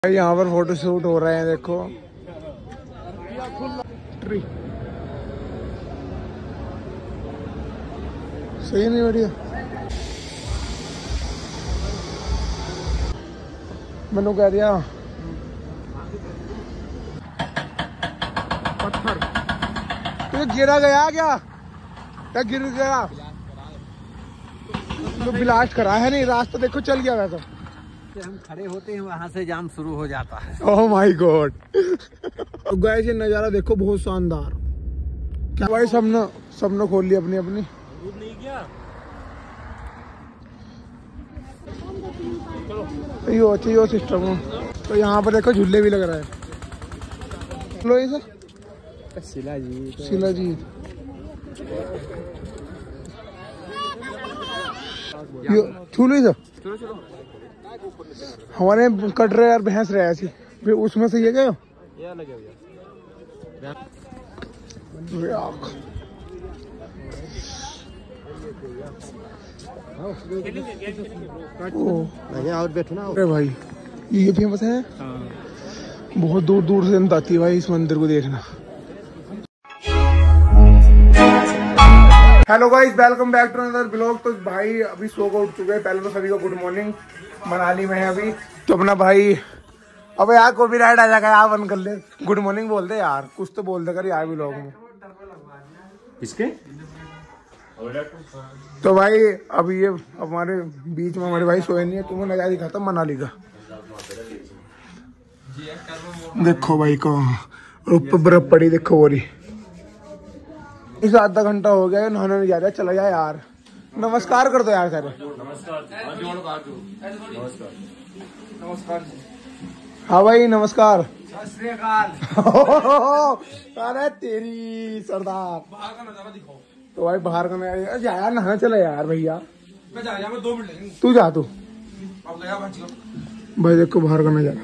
यहाँ पर photo shoot हो रहे हैं, देखो ट्री सही नहीं बढ़िया। मैंने कह दिया पत्थर तो गिरा गया क्या गिर गया तो ब्लास्ट करा है नहीं, रास्ता देखो चल गया वैसा। हम खड़े होते हैं वहां से जाम शुरू हो जाता है। ओह माय गॉड। गाइस ये नजारा देखो बहुत शानदार। क्या भाई सबने खोल लिया अपनी अपनी। नहीं क्या यो अच्छी यो सिस्टम हो। तो यहाँ पर देखो झूले भी लग रहा है। लो ये सर शिलाजीत छूलो सर। हमारे कट रहे यार भैंस रहे ऐसी फिर उसमें से ये गए अरे भाई ये फेमस है। बहुत दूर दूर से जनता आती है भाई इस मंदिर को देखना। Hello guys, welcome back to another blog. तो भाई अभी सो को उठ चुके हैं। पहले तो सभी को गुड मॉर्निंग। मनाली में है अभी तो अपना भाई। अब यार कॉपीराइट आ जाएगा यार, बंद कर ले। गुड मॉर्निंग बोल दे यार, कुछ तो बोल दे कर यार ब्लॉग में। इसके तो भाई अभी ये हमारे बीच में हमारे भाई सोए नहीं है। तुम्हें नजारा दिखाता मनाली का। देखो भाई को ऊपर बर्फ पड़ी देखो हो रही। इस आधा घंटा हो गया नहाने नहीं जा रहा। चला जाए यार, नमस्कार कर दो यार सर। हाँ भाई नमस्कार। अरे तेरी सरदार। तो भाई बाहर का नजारा जा यार, नहाना चला यार भैया। मैं जा 2 मिनट लगेंगे। तू जा तू भाई। देखो बाहर का नजारा।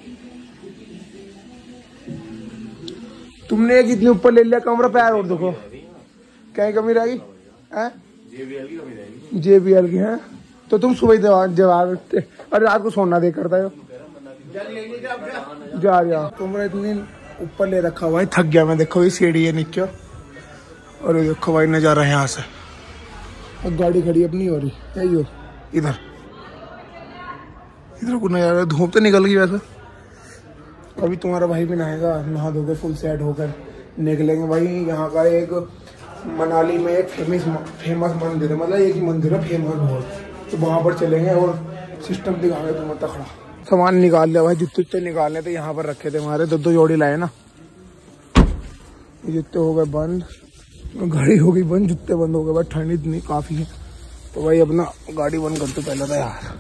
तुमने एक इतने ऊपर ले लिया कमरा पैर और देखो क्या कमी रहेगी। JBL की है तो तुम सुबह जवाब और रात को सोना दे करता है। जा कमरा इतनी ऊपर ले रखा हुआ है, थक गया मैं। देखो ये सीढ़ी है नीचे और ये देखो भाई नजारा है यहाँ से। और गाड़ी खड़ी अपनी हो रही है यो इधर को नजारा। धूप तो निकल गई वैसे। अभी तुम्हारा भाई भी नहाएगा, नहा धोके फुल सेट होकर निकलेंगे भाई। यहाँ का एक मनाली में एक फेमस मंदिर है, मतलब एक ही मंदिर है फेमस बहुत। तो वहाँ पर चलेंगे और सिस्टम दिखाएंगे तुम्हें तकड़ा। सामान निकाल लिया भाई, जूते जूते निकालने थे यहाँ पर रखे थे हमारे। 2 जोड़ी लाए ना। जूते हो गए बंद, गाड़ी हो गई बंद, जूते बंद हो गए भाई। ठंड इतनी काफी है तो भाई अपना गाड़ी बंद करते पहले था यार।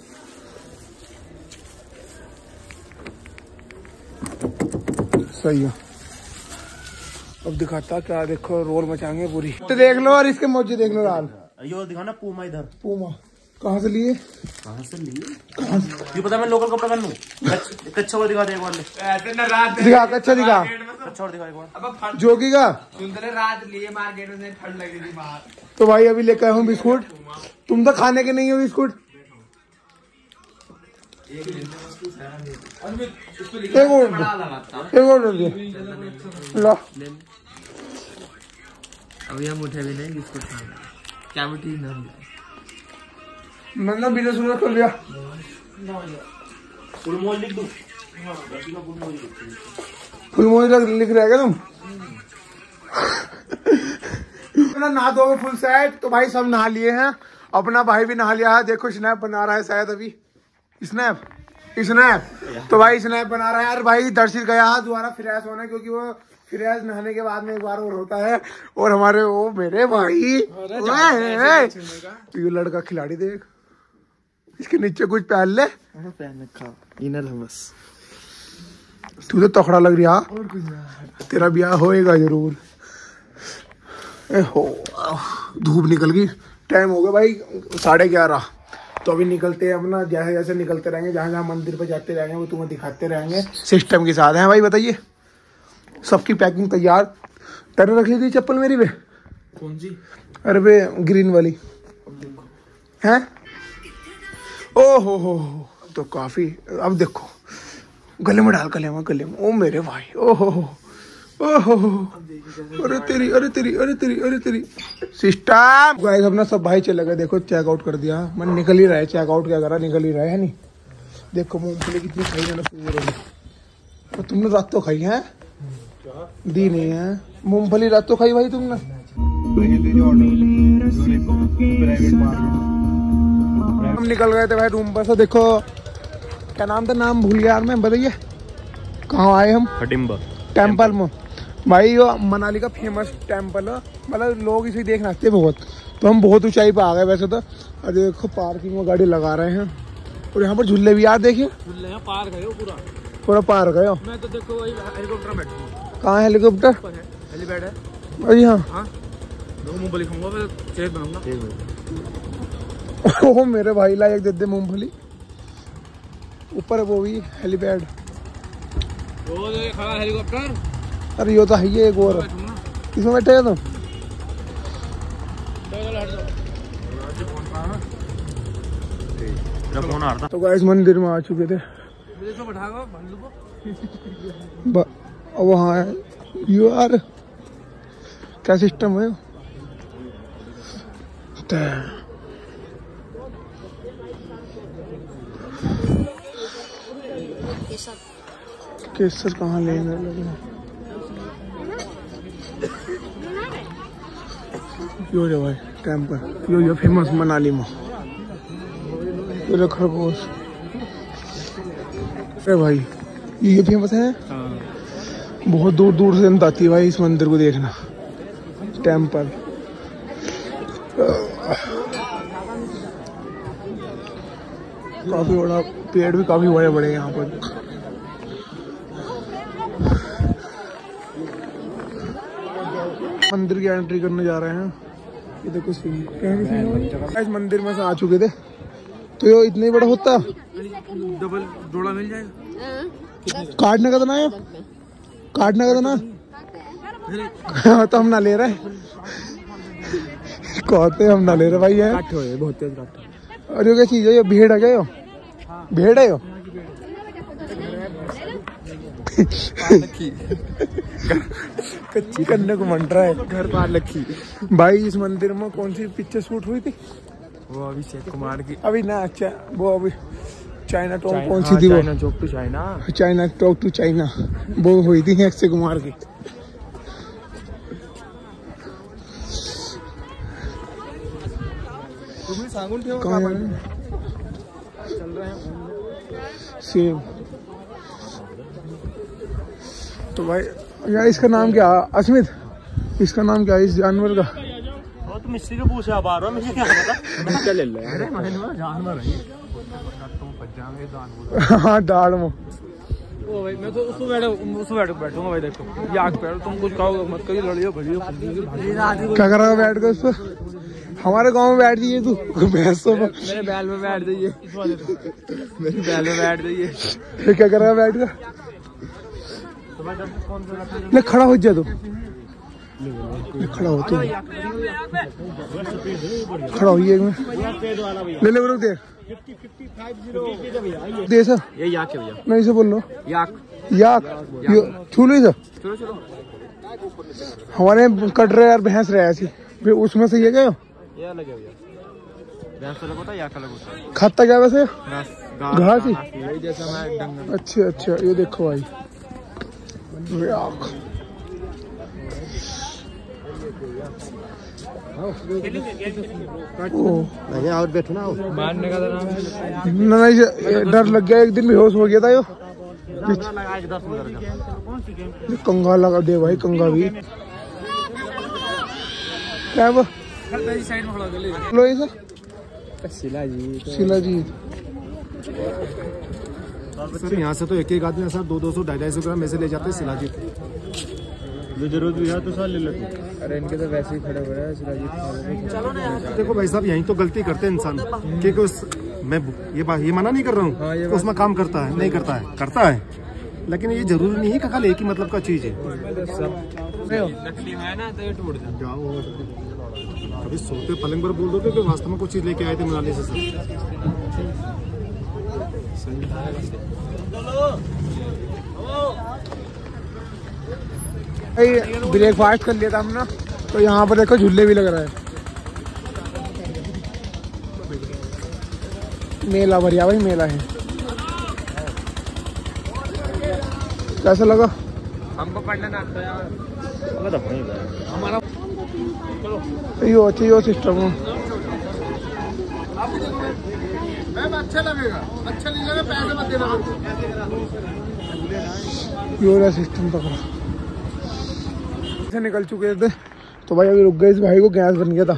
सही है। अब दिखाता क्या, देखो रोल मचाएंगे पूरी। तो देख लो और इसके मौजे देख लो लाल। यो दिखाना पूमा इधर। पूमा कहाँ से लिए? ये पता मैं लोकल कपड़ा पहन लूं। कच्चा वो दिखा दे एक बार। दिखा कच्चा दिखा। कच्चा और दिखा एक बार। जोगी का रात लिए मार्केट में ठंड लग रही थी बाहर। तो भाई अभी लेकर आया हूँ बिस्कुट। तुम तो खाने के नहीं हो बिस्कुट। एक और ला। अभी हम उठे भी नहीं बिस्कुट खाना। क्या मिट्टी ना मैंने बिना सुना कर लिया। फुल मोल लिख दूं। फुल मोल लिख रहेगा तुम। अपना नहा धोगे फुल सेट। तो भाई सब नहा लिए हैं, अपना भाई भी नहा लिया है। देखो स्नैप बना रहा है शायद अभी। स्नैप तो भाई स्नैप बना रहा है यार। भाई दर्शित गया है दोबारा फ्रेश होना, क्योंकि वो फ्रेश नहाने के बाद में एक बार और होता है। और हमारे वो मेरे भाई ये लड़का खिलाड़ी देख, इसके नीचे कुछ पहन ले। पहन रखा इनर है बस। तू तो तखड़ा लग रही है। तेरा ब्याह होएगा जरूर। हो धूप निकल गई, टाइम हो गया भाई 11:30। तो अभी निकलते हैं अपना, जैसे जैसे निकलते रहेंगे, जहाँ जहाँ मंदिर पे जाते रहेंगे वो तुम्हें दिखाते रहेंगे सिस्टम के साथ। है भाई बताइए, सबकी पैकिंग तैयार। तेरे रख ली थी चप्पल मेरी पे? कौन सी? अरे बे ग्रीन वाली है। ओ हो तो काफी। अब देखो गले में डाल, गले में। ओ मेरे भाई, ओहो ओहो, अरे तेरी सिस्टम। गाइस अपना सब भाई चले गए, देखो चेकआउट कर दिया। मन निकल ही रहा है, चेकआउट क्या करा, निकल ही रहा है नहीं। देखो मूंगफली कितनी खाई मैंने पूरे। तो तुमने रात तो खाई है, दी नहीं है मूंगफली, रात तो खाई भाई तुमने। हम निकल गए थे भाई रूम पर से। देखो क्या नाम था, नाम भूल गया यार मैं, बताइए कहाँ आए हम? टेम्पल में भाई, वो मनाली का फेमस टेम्पल है, मतलब लोग इसे देखने आते हैं बहुत। तो हम बहुत ऊंचाई पे आ गए वैसे तो। और देखो पार्किंग में गाड़ी लगा रहे हैं, और यहाँ पर झूले भी यार देखिए, पार गए हो पूरा पार गए हो। मैं तो देखो वही हेलीकॉप्टर में बैठूंगा। कहाँ है हेलीकॉप्टर? हेलीपैड है। अरे हाँ, मूंगफली खाऊंगा मैं, सेहत बनाऊंगा। ओह मेरे भाई लायक दे दे मूंगफली। ऊपर वो भी हेलीपैड, वो खड़ा हेलीकॉप्टर। अरे ये तो है ही एक और, इसमें बैठे हो तुम? तो गाइस मंदिर में आ चुके थे। वहाँ है यार, क्या सिस्टम है? केसर कहाँ लेंगे लोग? यो रे भाई टेम्पल, यो फेमस मनाली में। खरगोश, अरे भाई ये फेमस है। बहुत दूर दूर से जनता आती है भाई इस मंदिर को देखना, टेम्पल। काफी बड़ा पेड़ भी काफी बड़े बड़े यहाँ पर। मंदिर की एंट्री करने जा रहे हैं। ये देखो सीन, मंदिर में से आ चुके थे। तो ये इतना ही बड़ा होता, डबल जोड़ा मिल जाएगा। काटने का तो ना है, काटने का तो ना। तो हम ना ले रहे, कहते हम ना ले रहे भाई। है बहुत तेज काट। और ये क्या चीज है? ये भेड़ है क्या? यो भेड़ है यो? कच्ची करने को मन रहा है, घर पार लखी। भाई इस मंदिर में कौन सी पिक्चर शूट हुई थी? वो अभिषेक कुमार की। अभी ना, अच्छा वो अभी चाइना टॉक कौन सी थी? वो China talk to China, China talk to China, वो हुई थी अक्षय कुमार की। सेम। तो भाई यार इसका नाम क्या? अस्मित, इसका नाम क्या है इस जानवर का? तुम इससे क्यों पूछा बार बार? मुझे क्या पता। क्या ले लो यार, जानवर है। हाँ दाढ़ में। ओ भाई मैं तो उसमें बैठूंगा भाई। देखो आग पे तुम कुछ कहो मत, करिए लड़ियो भजियो। क्या कर रहा है बैठ कर उस पर? हमारे गांव में बैठ दीजिए तू भैंसों पर। मेरे बैल में बैठ जाइए, मेरे बैल में बैठ जाइए। क्या कर रहा है बैठ कर? ले खड़ा हो जा तू, खड़ा हो तू, खड़ा होइए। ले ले बरो देख दे सर, ये याक है भैया। नहीं से बोल लो याक, याक छू लो सर। चलो चलो, हमारे कट रहे यार भैंस रहे ऐसी, फिर उसमें से ये क्या ये लगे भैया? भैंस अलग होता है, याक अलग होता है। खाता क्या वैसे? घास ही जैसा मैं डंगर। अच्छा अच्छा, ये देखो भाई याक। और बैठो ना, मारने का नाम है। नहीं डर लग गया, एक दिन बेहोश हो गया था यो। कंगा लगा दे भाई, कंगा भी क्या वो? साइड में खड़ा कर ले। लो ये सर, शिलाजीत। सर यहाँ से तो एक एक आदमी सर 200 250 ग्राम ऐसे ले जाते हैं शिलाजीत। जो जरूरत भी है तो सर ले लेते। अरे इनके तो वैसे ही खड़े हो रहे हैं शिलाजीत। चलो ना यार, देखो भाई साहब यहीं तो गलती करते हैं इंसान, क्योंकि उस मैं ये मना नहीं कर रहा हूँ तो उसमें काम करता है, नहीं करता है, करता है, लेकिन ये जरूरी नहीं है कि खाली एक ही मतलब का चीज है। नकली है ना तो ये टूट जाए। कभी सोते पलंग पर बोल दो कि वास्तव में कुछ चीज लेके आए थे मनाली से सर। ब्रेकफास्ट कर लिया था हमने, तो यहाँ पर देखो झूले भी लग रहा है। मेला भरिया भाई, मेला है। कैसा लगा? हमको पढ़ना ना आता यार, हमारा यो सिस्टम है। अच्छा लगेगा, अच्छा नहीं लगेगा पैसे मत देना। यो सिस्टम पकड़ा से निकल चुके थे, तो भाई अभी रुक गए। इस भाई को गैस बन गया था,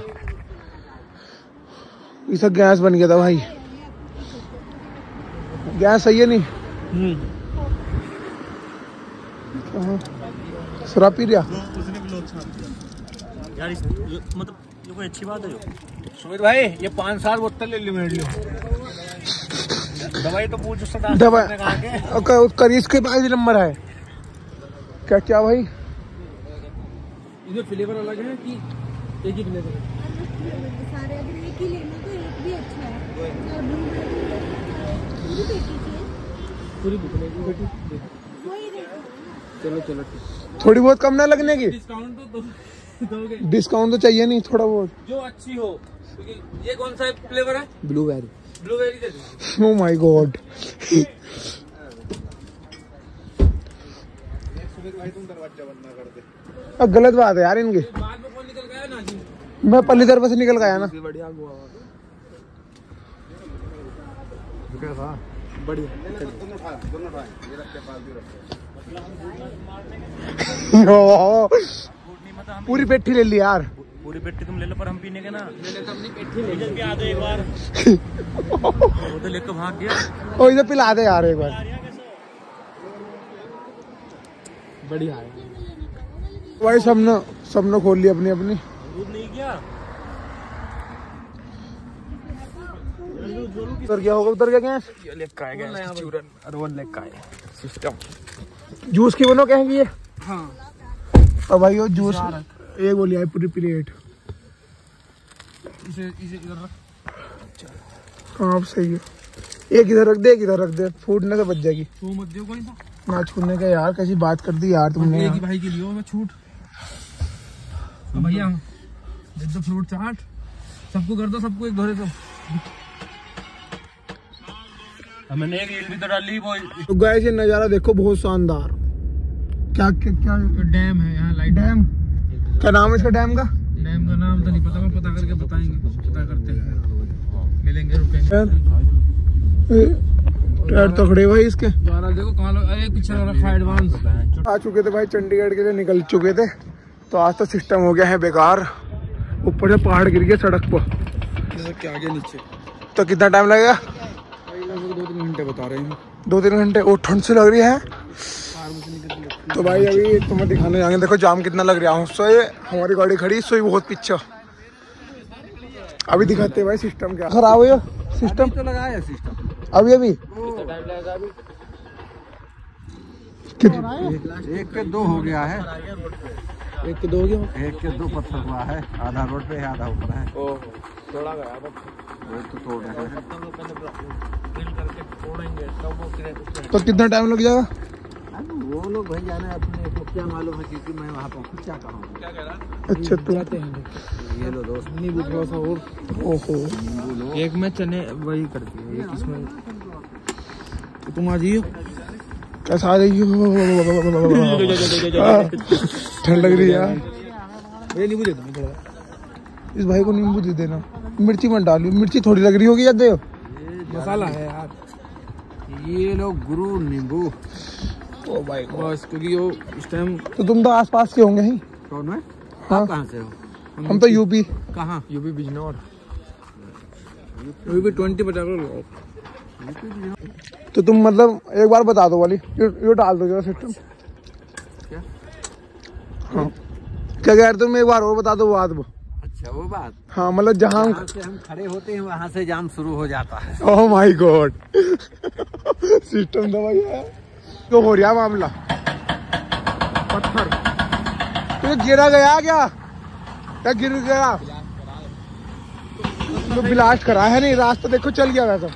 इसका गैस बन गया था भाई। गैस सही है नहीं? शराब पी रहा यार, मतलब ये कोई अच्छी बात है जो सुमित भाई, ये 5-7 बोतल ले ली मेरे लिए। दवाई तो पूछ उससे, दवाई करीज के पास नंबर है क्या? क्या भाई इसमें फ्लेवर अलग है कि एक ही फ्लेवर है? सारे अगर एक ही लेना तो एक भी अच्छा है। पूरी बेटी चलो चलो ठीक। थोड़ी बहुत कम ना लगने की? डिस्काउंट तो दोगे? डिस्काउंट तो चाहिए नहीं, थोड़ा बहुत जो अच्छी हो। ये कौन सा फ्लेवर है? ब्लूबेरी। ब्लूबेरी दे दो। Oh my god. अब गलत बात है यार इनकी। बाद में कौन निकल गया ना जी? मैं पल्लीधर पर से निकल गया ना। बढ़िया हुआ बढ़िया। पूरी पेटी ले ली यार। पूरी पेटी तुम ले लो, पर हम पीने के ना ले लेते, अपनी पेटी ले लो। आ दो एक बार। वो तो लेकर भाग गया। ओ इधर पिला दे यार एक बार। बढ़िया है भाई, सबने खोल ली अपनी अपनी। दूध नहीं किया? उतर गया होगा, उतर गया गैस। ये लेकर आएगा चूरन, और वो लेकर आए सिस्टम। जूस की बनो कहेंगी ये? हाँ। और भाई वो जूस एक बोली है पूरी प्लेट। इसे इधर रख। हाँ सही है। एक इधर रख दे, एक इधर रख दे, फूटने से बच जाएगी। छू मत दियो कोई सा ना छूने का यार, कैसी बात कर दी यार तुमने। एक ही भाई के लिए मैं छूट। भैया दे दो फ्रूट चाट, सबको कर दो, सबको एक धोरे। सब मैंने एक रील भी तो डाली वो। तो गाइस ये नज़ारा देखो, बहुत शानदार। क्या क्या क्या डैम है यहाँ, लाइट डैम। क्या नाम है इसका डैम का? डैम का नाम तो नहीं पता, मैं पता करके बताएंगे, पता करते हैं, मिलेंगे, रुकेंगे। टायर तगड़े भाई इसके। गाना देखो कहाँ, अरे पीछे रखा है एडवांस। आ चुके थे भाई, चंडीगढ़ के लिए निकल चुके थे, तो आज तो सिस्टम हो गया है बेकार। ऊपर से पहाड़ गिर गया सड़क पर, क्या आगे नीचे। तो कितना टाइम लगेगा? 2-3 घंटे बता रहे हैं। 2-3 घंटे। और ठंड से लग रही है। तो भाई अभी तुम्हें दिखाने जाएंगे। देखो जाम कितना लग रहा है। सो ये हमारी गाड़ी खड़ी, सो बहुत पीछे। अभी दिखाते हैं भाई सिस्टम क्या खराब है। सिस्टम तो लगाया सिस्टम अभी टाइम लगेगा अभी। एक के 2 हो गया है, 1 के 2 हो गया, 1 के 2 पत्थर हुआ है। आधा रोड पे है, आधा ऊपर है। ओह थोड़ा गया बस, वो तो तोड़ रहे हैं। तो कितना टाइम लग जाएगा? वो लोग भाई जाने अपने को क्या मालूम है, क्योंकि मैं वहाँ पहुँच क्या करूँ। क्या कह रहा? अच्छा तो ये लो दोस्त, नींबू थोड़ा सा और। ओहो, एक में चने वही कर दिए, एक इसमें। तो तुम आ जाइयो। कैसा आ रही हो? ठंड लग रही है यार। ये नींबू दे दो थोड़ा। इस भाई को नींबू दे देना। मिर्ची मत डालियो, मिर्ची थोड़ी लग रही होगी। याद दे मसाला है यार। ये लो गुरु नींबू। ओ भाई बस, क्योंकि वो इस टाइम। तो तुम तो आसपास के होंगे ही। कौन है? हाँ कहाँ से हो? हम तो यूपी। कहाँ? यूपी बिजनौर। यूपी 20 बचा लो। तो तुम मतलब एक बार बता दो वाली, ये डाल दो जरा सिस्टम। क्या? हाँ क्या कह रहे तुम? एक बार और बता दो बात वो। अच्छा वो बात। हाँ मतलब जहाँ से हम खड़े होते हैं वहाँ से जाम शुरू हो जाता है। ओह माय गॉड। सिस्टम दबाई है तो हो रहा मामला। पत्थर तो गिरा गया क्या गिर गया? तो ब्लास्ट करा है नहीं, रास्ता देखो चल गया वैसा।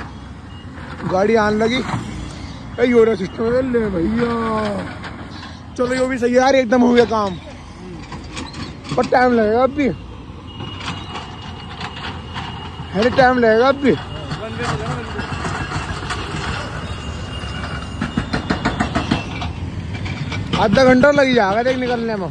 गाड़ी आने लगी। योरा सिस्टम ले भैया, चलो ये भी सही है यार, एकदम हो गया काम, पर टाइम लगेगा अब भी, अरे टाइम लगेगा अब भी। आधा घंटा लग जाएगा देख निकलने में।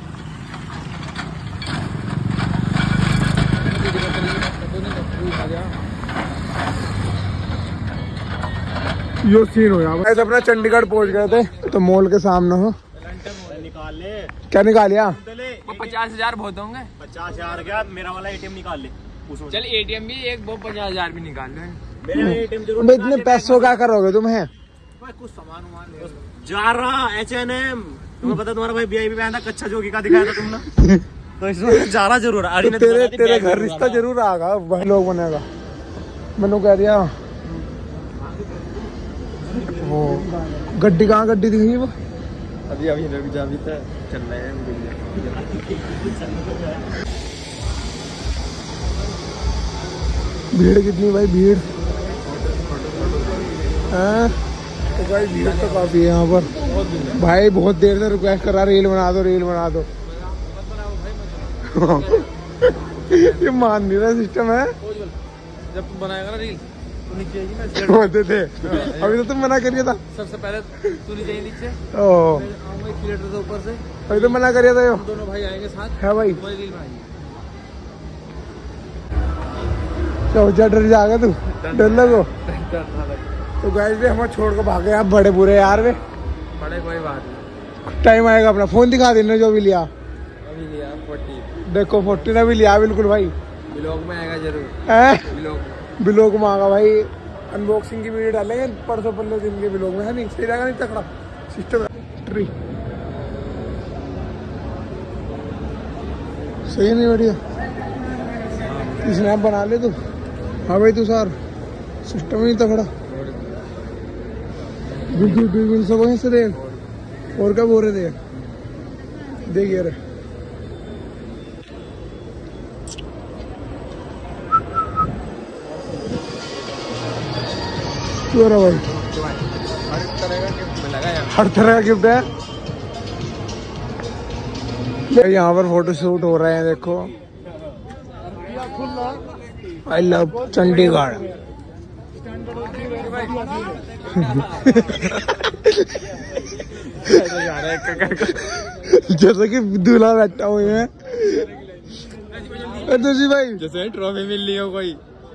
यो सीन हो गया। ऐसे अपना चंडीगढ़ पहुंच गए थे तो मॉल के सामने हो निकाल ले। क्या निकाल लिया? 50,000 बहुत होंगे। 50,000 क्या, मेरा वाला एटीएम निकाल ले। चल एटीएम भी एक, वो 50,000 भी निकाल ले। मेरा एटीएम जरूर। इतने पैसों क्या करोगे तुम? है कुछ सामान जा रहा H&M, तुम्हें पता तुम्हारा भाई VIP पहना कच्चा जोगी का दिखाया था तुमने तो इसमें जा रहा जरूर। तो तेरे घर रिश्ता जरूर आएगा, वही लोग बनेगा। मैंने कह दिया वो गड्डी कहाँ गड्डी दिखी वो अभी रुक जा, अभी तो चल रहा है। भीड़ कितनी भाई, भीड़ हाँ तो भाई भीड़ तो काफी है यहाँ पर भाई। बहुत देर से रिक्वेस्ट कर रहा, रील बना दो रील बना दो ये मान नहीं रहा सिस्टम है। जब तुम बनाएगा ना रील तो नीचे आएगी, मैं होते थे अभी तो तुम मना करिए था। सबसे पहले तू नीचे नीचे ओह आऊंगा 1 किलोमीटर से ऊपर से, अभी तो मना करिए था यो। दोनों भाई आएंगे साथ है भाई, तुम्हारी रील बनाएंगे। क्या डर जाएगा तू? डर लगो तो गाइस भी हमें छोड़ कर भागे आप बड़े बुरे यार वे। बड़े कोई बात नहीं, टाइम आएगा अपना फोन दिखा देना जो भी लिया। अभी लिया 40 देखो 40 ने भी लिया बिल्कुल भाई। ब्लॉग में आएगा जरूर, हैं ब्लॉग में आएगा भाई। अनबॉक्सिंग की वीडियो डालेंगे परसों 15 दिन के ब्लॉग में, है नहीं? सही रहेगा नहीं? तकड़ा सिस्टम ट्री सही नहीं? बढ़िया स्नैप बना ले तू। हाँ भाई तू सार सिस्टम ही तकड़ा बिल्कुल सब वहीं से देख। और क्या बोल रहे थे? देखिए रे क्यों भाई, हर तरह का गिफ्ट है। यहाँ पर फोटो शूट हो रहे हैं, देखो आई लव चंडीगढ़। जैसे कि दूल्हा बैठा हुए हैं तुझी भाई, जैसे ट्रॉफी मिल रही हो कोई।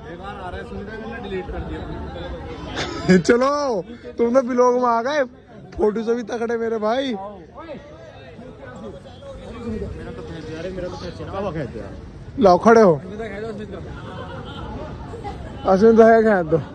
चलो तुम तो ब्लॉग में आ गए, फोटो से भी तकड़े मेरे भाई। लाओ खड़े हो, अश्विन तो है क्या? तो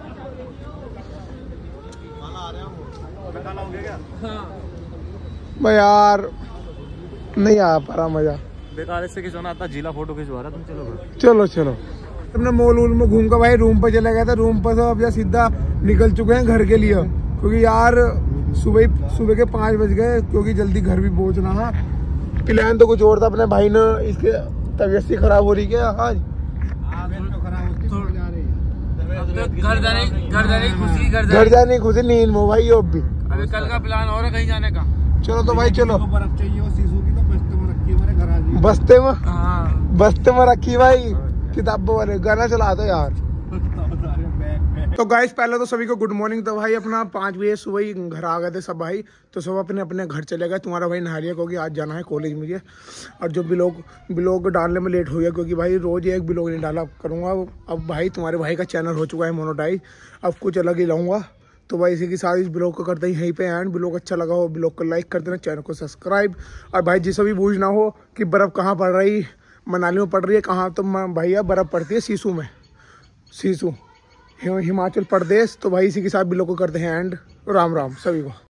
भाई यार नहीं आ पा रहा मजा, बेकार से खिंचवाना आता, जिला फोटो खिंचवा रहा तुम। चलो तुमने मॉल वूल में घूम कर भाई रूम पर चले गए थे। रूम पर से अब या सीधा निकल चुके हैं घर के लिए, क्योंकि यार सुबह के 5 बज गए, क्योंकि जल्दी घर भी पहुंचना है। प्लान तो कुछ और था, अपने भाई ने इसके तबीयत सी खराब हो रही क्या आज? घर जाने की खुशी नींद में भाई। अब भी अभी कल का प्लान और है कहीं जाने का। चलो तो भाई चलो। बर्फ चाहिए सीसू की, तो बस्ते में रखी है मेरे घर आ। बस्ते में रखी भाई, किताबों वाले गाना चला दो यार। तो गाइस पहले तो सभी को गुड मॉर्निंग। तो भाई अपना 5 बजे सुबह ही घर आ गए थे सब भाई। तो सब अपने अपने घर चले गए। तुम्हारा भाई नहा लिया क्योंकि आज जाना है कॉलेज मुझे। और जो ब्लॉग डालने में लेट हो गया, क्योंकि भाई रोज एक ब्लॉग नहीं डाला करूँगा। अब भाई तुम्हारे भाई का चैनल हो चुका है मोनेटाइज, अब कुछ अलग ही लाऊंगा। तो भाई इसी के साथ इस ब्लॉग को करते ही यहीं पे एंड। ब्लॉग अच्छा लगा हो ब्लॉग को लाइक कर देना, चैनल को सब्सक्राइब। और भाई जिसे भी पूछना हो कि बर्फ़ कहाँ पड़ रही, मनाली में पड़ रही है कहाँ, तो भैया बर्फ़ पड़ती है सीसू में, सीसू हिमाचल प्रदेश। तो भाई इसी के साथ ब्लॉग को करते हैं एंड। राम राम सभी को।